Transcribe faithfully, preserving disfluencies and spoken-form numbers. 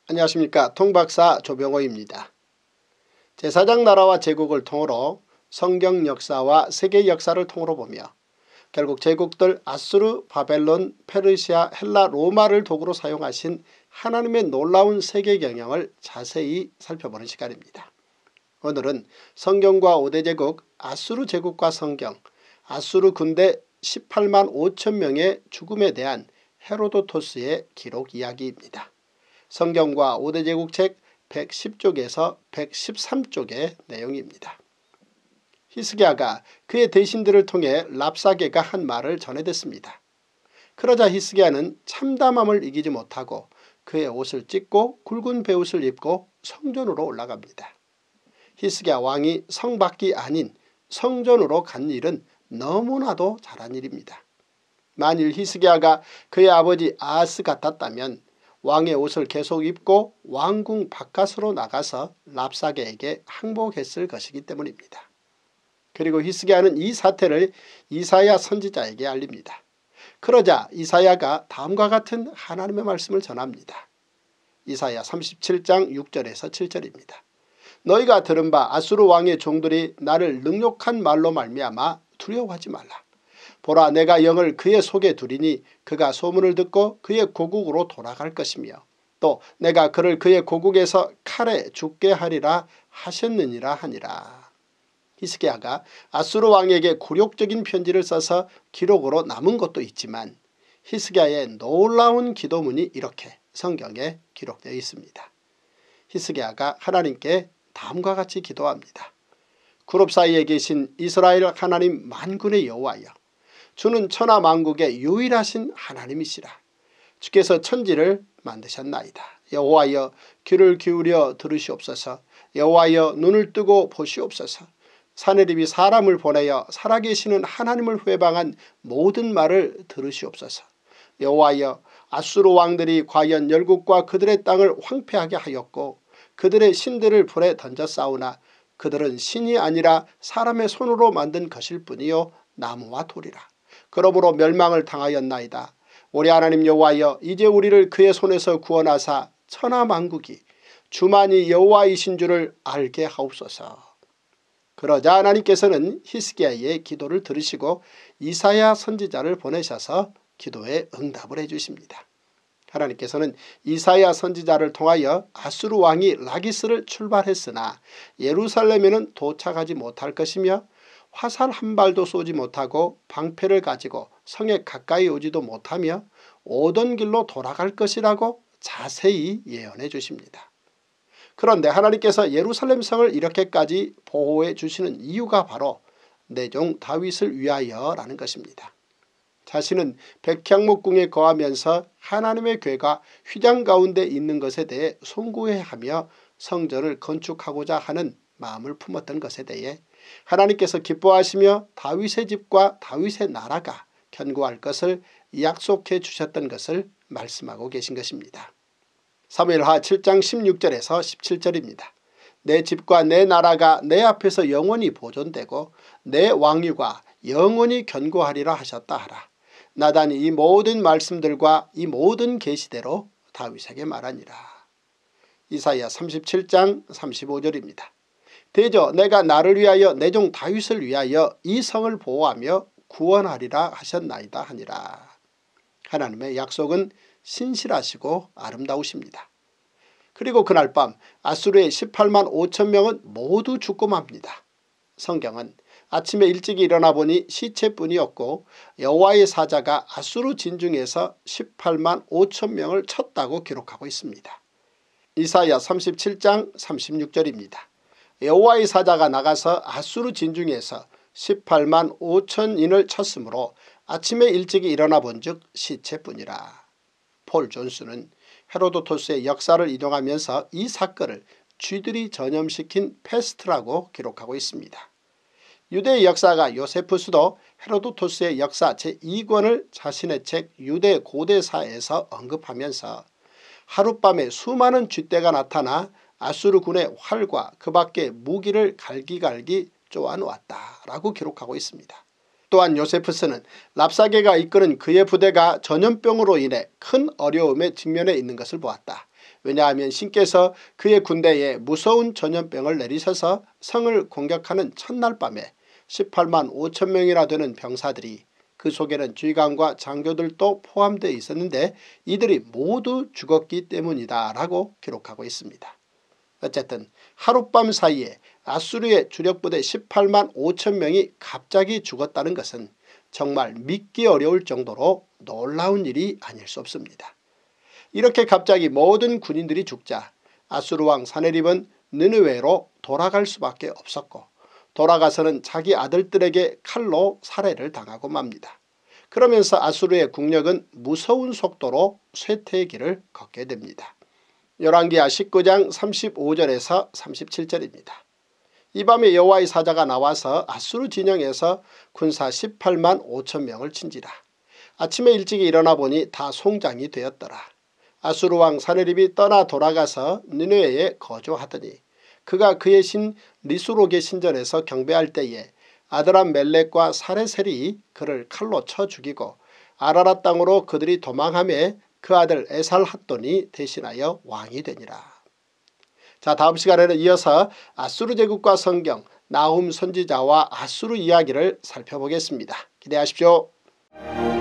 안녕하십니까. 통박사 조병호입니다. 제사장 나라와 제국을 통으로 성경 역사와 세계 역사를 통으로 보며 결국 제국들 아수르, 바벨론, 페르시아, 헬라, 로마를 도구로 사용하신 하나님의 놀라운 세계 경영을 자세히 살펴보는 시간입니다. 오늘은 성경과 오 대 제국, 아수르 제국과 성경, 아수르 군대 십팔만 오천 명의 죽음에 대한 헤로도토스의 기록 이야기입니다. 성경과 오 대 제국책 백십 쪽에서 백십삼 쪽의 내용입니다. 히스기야가 그의 대신들을 통해 랍사게가 한 말을 전해댔습니다. 그러자 히스기야는 참담함을 이기지 못하고 그의 옷을 찢고 굵은 베옷을 입고 성전으로 올라갑니다. 히스기야 왕이 성 밖이 아닌 성전으로 간 일은 너무나도 잘한 일입니다. 만일 히스기야가 그의 아버지 아하스 같았다면 왕의 옷을 계속 입고 왕궁 바깥으로 나가서 랍사게에게 항복했을 것이기 때문입니다. 그리고 히스기야는 이 사태를 이사야 선지자에게 알립니다. 그러자 이사야가 다음과 같은 하나님의 말씀을 전합니다. 이사야 삼십칠 장 육 절에서 칠 절입니다. 너희가 들은 바 아수르 왕의 종들이 나를 능욕한 말로 말미암아 두려워하지 말라. 보라, 내가 영을 그의 속에 두리니 그가 소문을 듣고 그의 고국으로 돌아갈 것이며 또 내가 그를 그의 고국에서 칼에 죽게 하리라 하셨느니라 하니라. 히스기야가 아수르 왕에게 굴욕적인 편지를 써서 기록으로 남은 것도 있지만 히스기야의 놀라운 기도문이 이렇게 성경에 기록되어 있습니다. 히스기야가 하나님께 다음과 같이 기도합니다. 그룹 사이에 계신 이스라엘 하나님 만군의 여호와여, 주는 천하 만국의 유일하신 하나님이시라. 주께서 천지를 만드셨나이다. 여호와여, 귀를 기울여 들으시옵소서. 여호와여, 눈을 뜨고 보시옵소서. 사내립이 사람을 보내어 살아계시는 하나님을 회방한 모든 말을 들으시옵소서. 여호와여, 아수르 왕들이 과연 열국과 그들의 땅을 황폐하게 하였고 그들의 신들을 불에 던졌사오나 그들은 신이 아니라 사람의 손으로 만든 것일 뿐이요 나무와 돌이라. 그러므로 멸망을 당하였나이다. 우리 하나님 여호와여, 이제 우리를 그의 손에서 구원하사 천하 만국이 주만이 여호와이신 줄을 알게 하옵소서. 그러자 하나님께서는 히스기야의 기도를 들으시고 이사야 선지자를 보내셔서 기도에 응답을 해주십니다. 하나님께서는 이사야 선지자를 통하여 아수르 왕이 라기스를 출발했으나 예루살렘에는 도착하지 못할 것이며 화살 한 발도 쏘지 못하고 방패를 가지고 성에 가까이 오지도 못하며 오던 길로 돌아갈 것이라고 자세히 예언해 주십니다. 그런데 하나님께서 예루살렘 성을 이렇게까지 보호해 주시는 이유가 바로 내 종 다윗을 위하여라는 것입니다. 자신은 백향목궁에 거하면서 하나님의 궤가 휘장 가운데 있는 것에 대해 송구해하며 성전을 건축하고자 하는 마음을 품었던 것에 대해 하나님께서 기뻐하시며 다윗의 집과 다윗의 나라가 견고할 것을 약속해 주셨던 것을 말씀하고 계신 것입니다. 사무엘하 칠 장 십육 절에서 십칠 절입니다. 내 집과 내 나라가 내 앞에서 영원히 보존되고 내 왕위가 영원히 견고하리라 하셨다 하라. 나단이 이 모든 말씀들과 이 모든 계시대로 다윗에게 말하니라. 이사야 삼십칠 장 삼십오 절입니다. 대저 내가 나를 위하여 내 종 다윗을 위하여 이 성을 보호하며 구원하리라 하셨나이다 하니라. 하나님의 약속은 신실하시고 아름다우십니다. 그리고 그날 밤 아수르의 십팔만 오천 명은 모두 죽고 맙니다. 성경은 아침에 일찍 일어나 보니 시체뿐이었고 여호와의 사자가 아수르 진중에서 십팔만 오천 명을 쳤다고 기록하고 있습니다. 이사야 삼십칠 장 삼십육 절입니다. 여호와의 사자가 나가서 아수르 진중에서 십팔만 오천인을 쳤으므로 아침에 일찍 일어나 본즉 시체뿐이라. 폴 존스는 헤로도토스의 역사를 인용하면서 이 사건을 쥐들이 전염시킨 패스트라고 기록하고 있습니다. 유대의 역사가 요세푸스도 헤로도토스의 역사 제이 권을 자신의 책 유대 고대사에서 언급하면서 하룻밤에 수많은 쥐떼가 나타나 아수르군의 활과 그 밖의 무기를 갈기갈기 쪼아놓았다라고 기록하고 있습니다. 또한 요세푸스는 랍사게가 이끄는 그의 부대가 전염병으로 인해 큰 어려움에 직면해 있는 것을 보았다. 왜냐하면 신께서 그의 군대에 무서운 전염병을 내리셔서 성을 공격하는 첫날 밤에 십팔만 오천 명이나 되는 병사들이, 그 속에는 주의관과 장교들도 포함되어 있었는데 이들이 모두 죽었기 때문이다 라고 기록하고 있습니다. 어쨌든 하룻밤 사이에 아수르의 주력부대 십팔만 오천 명이 갑자기 죽었다는 것은 정말 믿기 어려울 정도로 놀라운 일이 아닐 수 없습니다. 이렇게 갑자기 모든 군인들이 죽자 아수르 왕 사네립은 느느웨로 돌아갈 수밖에 없었고, 돌아가서는 자기 아들들에게 칼로 살해를 당하고 맙니다. 그러면서 아수르의 국력은 무서운 속도로 쇠퇴의 길을 걷게 됩니다. 열왕기하 십구 장 삼십오 절에서 삼십칠 절입니다. 이 밤에 여호와의 사자가 나와서 아수르 진영에서 군사 십팔만 오천 명을 친지라. 아침에 일찍이 일어나 보니 다 송장이 되었더라. 아수르 왕 사네립이 떠나 돌아가서 니느웨에 거주하더니 그가 그의 신 리수록의 신전에서 경배할 때에 아드람 멜렉과 사레셀이 그를 칼로 쳐 죽이고 아라랏 땅으로 그들이 도망하며 그 아들 에살핫돈이 대신하여 왕이 되니라. 자, 다음 시간에는 이어서 아수르 제국과 성경, 나훔 선지자와 아수르 이야기를 살펴보겠습니다. 기대하십시오.